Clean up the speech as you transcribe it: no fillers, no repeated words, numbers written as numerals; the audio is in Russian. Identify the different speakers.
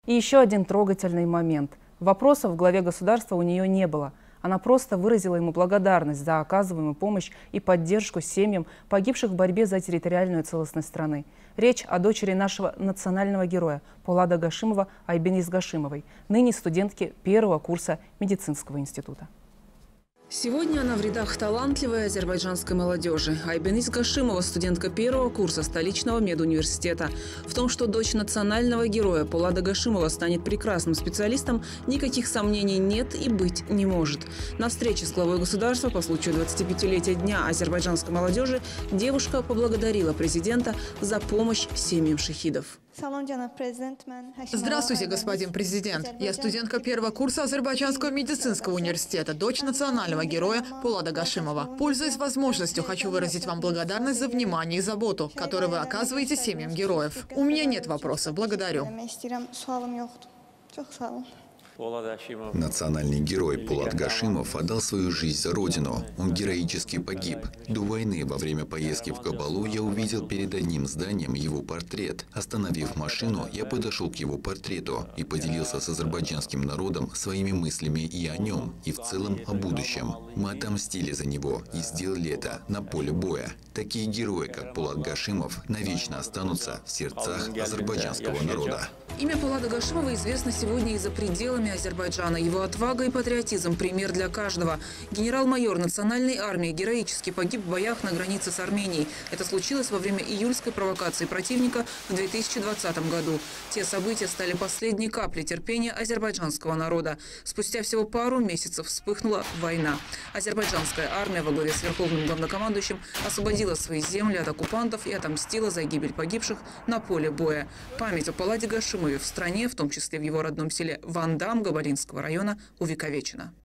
Speaker 1: И еще один трогательный момент. Вопросов в главе государства у нее не было. Она просто выразила ему благодарность за оказываемую помощь и поддержку семьям, погибших в борьбе за территориальную целостность страны. Речь о дочери нашего национального героя Полада Гашимова Айбениз Гашимовой, ныне студентки первого курса медицинского института.
Speaker 2: Сегодня она в рядах талантливой азербайджанской молодежи. Айбениз Гашимова – студентка первого курса столичного медуниверситета. В том, что дочь национального героя Полада Гашимова станет прекрасным специалистом, никаких сомнений нет и быть не может. На встрече с главой государства по случаю 25-летия Дня азербайджанской молодежи девушка поблагодарила президента за помощь семьям шахидов.
Speaker 3: Здравствуйте, господин президент. Я студентка первого курса Азербайджанского медицинского университета, дочь национального героя Полада Гашимова. Пользуясь возможностью, хочу выразить вам благодарность за внимание и заботу, которую вы оказываете семьям героев. У меня нет вопросов. Благодарю.
Speaker 4: Национальный герой Полад Гашимов отдал свою жизнь за родину. Он героически погиб. До войны, во время поездки в Кабалу, я увидел перед одним зданием его портрет. Остановив машину, я подошел к его портрету и поделился с азербайджанским народом своими мыслями и о нем, и в целом о будущем. Мы отомстили за него и сделали это на поле боя. Такие герои, как Полад Гашимов, навечно останутся в сердцах азербайджанского народа.
Speaker 2: Имя Полада Гашимова известно сегодня и за пределами Азербайджана. Его отвага и патриотизм – пример для каждого. Генерал-майор национальной армии героически погиб в боях на границе с Арменией. Это случилось во время июльской провокации противника в 2020 году. Те события стали последней каплей терпения азербайджанского народа. Спустя всего пару месяцев вспыхнула война. Азербайджанская армия во главе с верховным главнокомандующим освободила свои земли от оккупантов и отомстила за гибель погибших на поле боя. Память о Поладе Гашимове в стране, в том числе в его родном селе Вандам Габалинского района, увековечена.